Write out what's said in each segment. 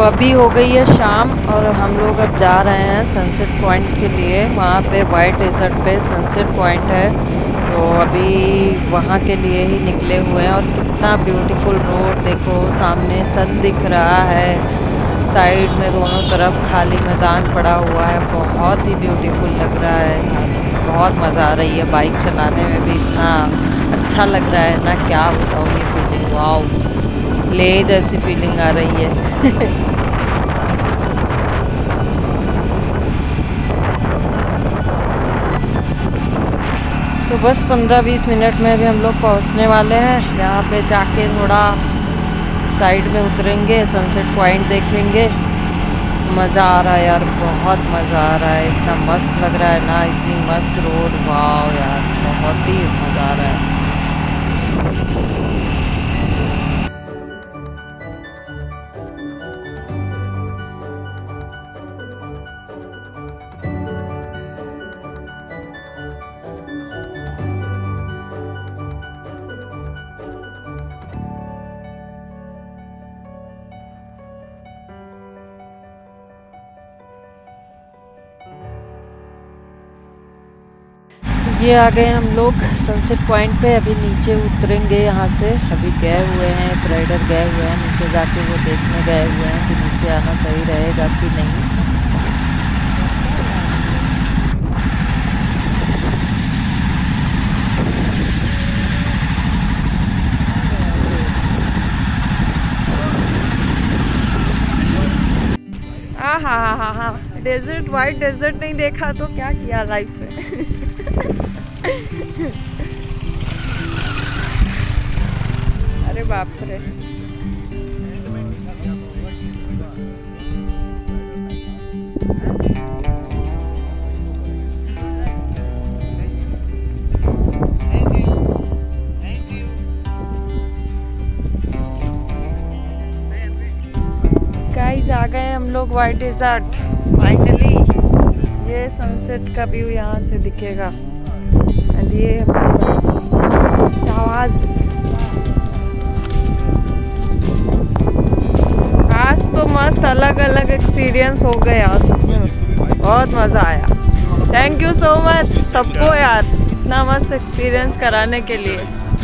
अभी हो गई है शाम और हम लोग अब जा रहे हैं सनसेट पॉइंट के लिए। वहाँ पे वाइट डेजर्ट पे सनसेट पॉइंट है, तो अभी वहाँ के लिए ही निकले हुए हैं। और कितना ब्यूटीफुल रोड देखो, सामने सन दिख रहा है, साइड में दोनों तरफ खाली मैदान पड़ा हुआ है। बहुत ही ब्यूटीफुल लग रहा है यार, बहुत मज़ा आ रही है। बाइक चलाने में भी इतना अच्छा लग रहा है ना, क्या बताऊँ ये फीलिंग, वाओ, ले जैसी फीलिंग आ रही है। तो बस 15-20 मिनट में भी हम लोग पहुंचने वाले हैं। यहाँ पे जाके थोड़ा साइड में उतरेंगे, सनसेट पॉइंट देखेंगे। मज़ा आ रहा है यार, बहुत मज़ा आ रहा है, इतना मस्त लग रहा है ना, इतनी मस्त रोड, वाह यार, बहुत ही मज़ा आ रहा है। ये आ गए हम लोग सनसेट पॉइंट पे। अभी नीचे उतरेंगे यहाँ से। अभी गए हुए हैं, एक राइडर गए हुए हैं नीचे, जाके वो देखने गए हुए हैं कि नीचे आना सही रहेगा कि नहीं। हाँ, डेजर्ट, वाइट डेजर्ट नहीं देखा तो क्या किया लाइफ में। अरे बाप रे, गाइस आ गए हम लोग वाइट डेजर्ट फाइनली। ये सनसेट का व्यू यहाँ से दिखेगा। एंड ये आवाज, आज तो मस्त अलग अलग एक्सपीरियंस हो गए यार, बहुत मज़ा आया। थैंक यू सो मच सबको यार, इतना मस्त एक्सपीरियंस कराने के लिए।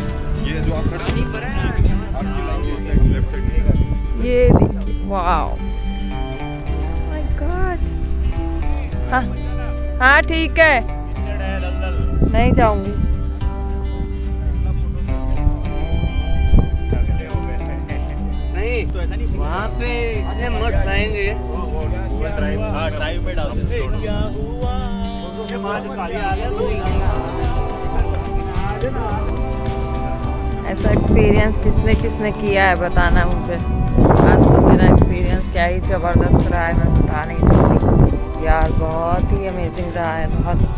ये वाओ, माय गॉड। हाँ हाँ ठीक है, नहीं जाऊंगी। नहीं तो ऐसा नहीं, वहाँ पे इतने मस्त आएंगे। ड्राइव पे डाल ऐसा एक्सपीरियंस किसने किसने किया है बताना मुझे। आज तो मेरा एक्सपीरियंस क्या ही ज़बरदस्त रहा है, मैं बता नहीं सकती यार, बहुत ही अमेजिंग रहा है। बहुत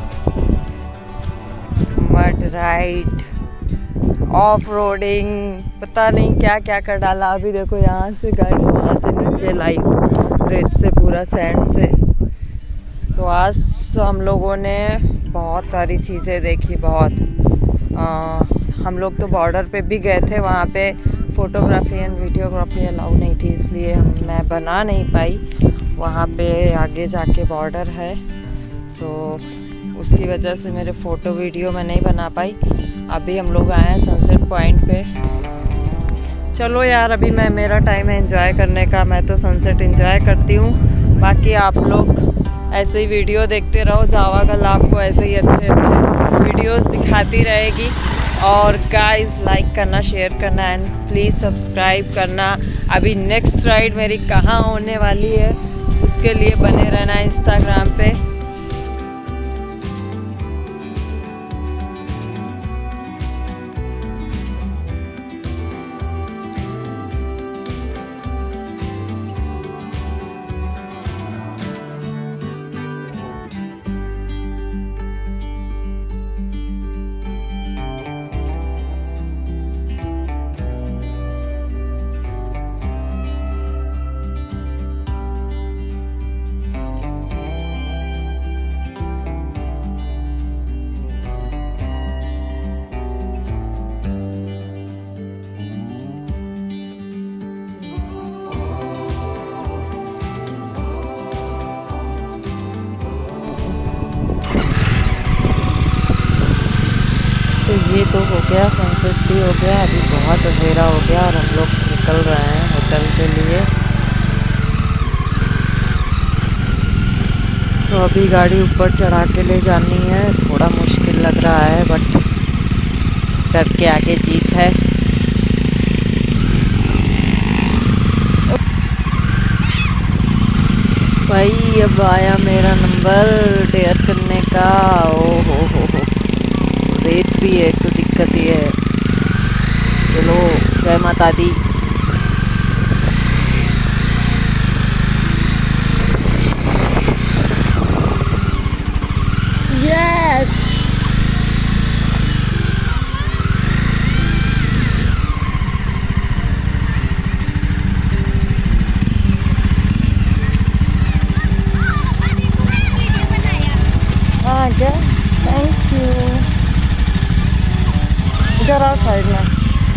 मड राइड, ऑफ रोडिंग, पता नहीं क्या क्या कर डाला। अभी देखो यहाँ से गाइस, वहाँ से नीचे लाइव रेत से, पूरा सैंड से। तो आज हम लोगों ने बहुत सारी चीज़ें देखी, बहुत। हम लोग तो बॉर्डर पे भी गए थे, वहाँ पे फ़ोटोग्राफी एंड वीडियोग्राफी अलाउ नहीं थी, इसलिए मैं बना नहीं पाई। वहाँ पे आगे जाके बॉर्डर है, सो उसकी वजह से मेरे फ़ोटो वीडियो मैं नहीं बना पाई। अभी हम लोग आए हैं सनसेट पॉइंट पे। चलो यार, अभी मेरा टाइम है एंजॉय करने का, मैं तो सनसेट एंजॉय करती हूँ। बाकी आप लोग ऐसे ही वीडियो देखते रहो, जावा गर्ल आपको ऐसे ही अच्छे अच्छे वीडियोस दिखाती रहेगी। और गाइस लाइक करना, शेयर करना एंड प्लीज़ सब्सक्राइब करना। अभी नेक्स्ट राइड मेरी कहाँ होने वाली है उसके लिए बने रहना इंस्टाग्राम पे। ये तो हो गया, सनसेट भी हो गया, अभी बहुत अंधेरा हो गया और हम लोग निकल रहे हैं होटल के लिए। तो अभी गाड़ी ऊपर चढ़ा के ले जानी है, थोड़ा मुश्किल लग रहा है बट डर के आगे जीत है। भाई अब आया मेरा नंबर डेयर करने का। ओ हो, रेत भी है तो दिक्कत ही है। चलो जय माता दी। यस हाँ क्या, थैंक यू। इधर आओ साइड में।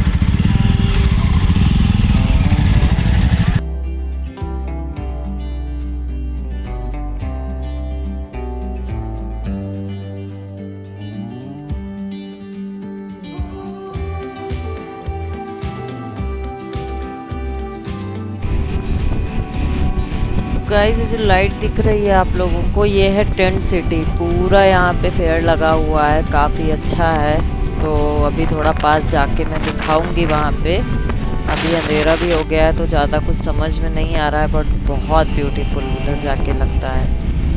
गाइस ये जो लाइट दिख रही है आप लोगों को, ये है टेंट सिटी। पूरा यहाँ पे फेयर लगा हुआ है, काफ़ी अच्छा है। तो अभी थोड़ा पास जाके मैं दिखाऊंगी वहाँ पे। अभी अंधेरा भी हो गया है तो ज़्यादा कुछ समझ में नहीं आ रहा है, बट बहुत ब्यूटीफुल उधर जाके लगता है।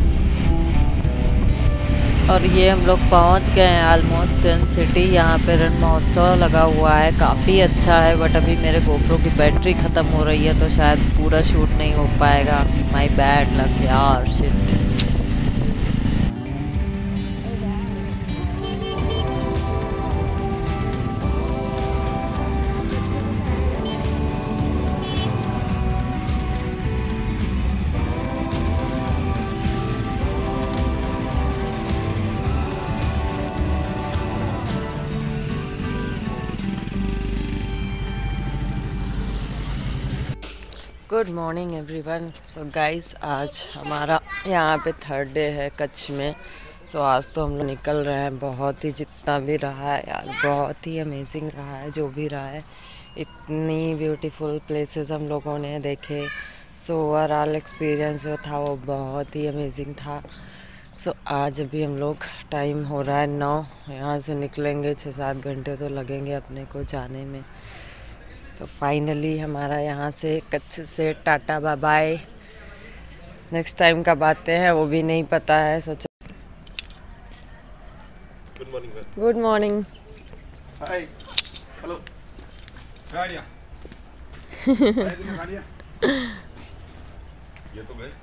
और ये हम लोग पहुँच गए हैं ऑलमोस्ट टेंट सिटी। यहाँ पे रण महोत्सव लगा हुआ है, काफ़ी अच्छा है। बट अभी मेरे गोप्रो की बैटरी ख़त्म हो रही है तो शायद पूरा शूट नहीं हो पाएगा। माय बैड लक यार, shit. Good morning everyone. So guys आज हमारा यहाँ पे थर्ड डे है कच्छ में। सो आज तो हम लोग निकल रहे हैं। बहुत ही जितना भी रहा है यार, बहुत ही अमेजिंग रहा है जो भी रहा है। इतनी ब्यूटीफुल प्लेसेस हम लोगों ने देखे। सो ओवरऑल एक्सपीरियंस जो था वो बहुत ही अमेजिंग था। सो आज अभी हम लोग, टाइम हो रहा है 9, यहाँ से निकलेंगे 6-7 घंटे तो लगेंगे अपने को जाने में। तो फाइनली हमारा यहाँ से कच्छ से tata bye bye. Next time कब आते हैं वो भी नहीं पता है। सोचा good morning. Good morning. Hi hello गाड़िया ये तो गए।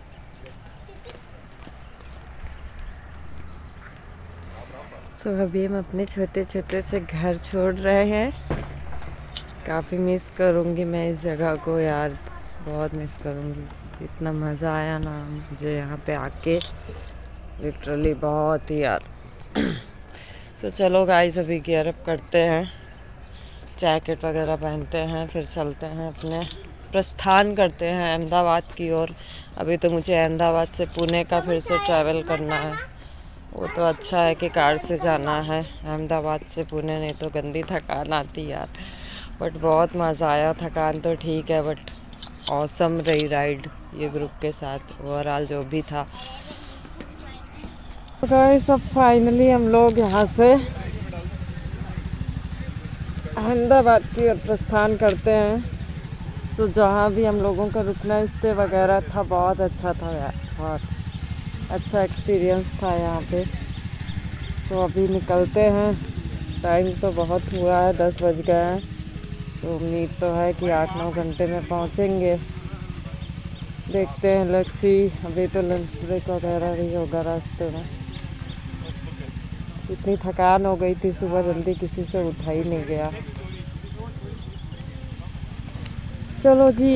सो अभी हम अपने छोटे छोटे से घर छोड़ रहे हैं। काफ़ी मिस करूँगी मैं इस जगह को यार, बहुत मिस करूँगी। इतना मज़ा आया ना मुझे यहाँ पे आके, लिटरली बहुत ही यार। सो चलो गाइस अभी गियर अप करते हैं, जैकेट वगैरह पहनते हैं, फिर चलते हैं अपने प्रस्थान करते हैं अहमदाबाद की ओर। अभी तो मुझे अहमदाबाद से पुणे का फिर से ट्रैवल करना है। वो तो अच्छा है कि कार से जाना है अहमदाबाद से पुणे, नहीं तो गंदी थकान आती यार। बट बहुत मज़ा आया। थकान तो ठीक है बट ऑसम रही राइड ये ग्रुप के साथ, ओवरऑल जो भी था। गाइस सब फाइनली हम लोग यहाँ से अहमदाबाद की ओर प्रस्थान करते हैं। सो जहाँ भी हम लोगों का रुकना स्टे वगैरह था बहुत अच्छा था यार, बहुत अच्छा एक्सपीरियंस था यहाँ पे। तो अभी निकलते हैं, टाइम तो बहुत हुआ है, 10 बज गए हैं। तो उम्मीद तो है कि 8-9 घंटे में पहुँचेंगे। देखते हैं, लेट्स सी। अभी तो लंच ब्रेक वगैरह भी होगा रास्ते में। इतनी थकान हो गई थी, सुबह जल्दी किसी से उठा ही नहीं गया। चलो जी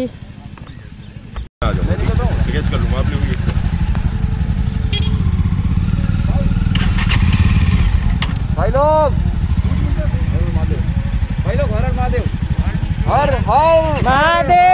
कर लूँगा आप लोग। भाई लोग हर हर महादेव।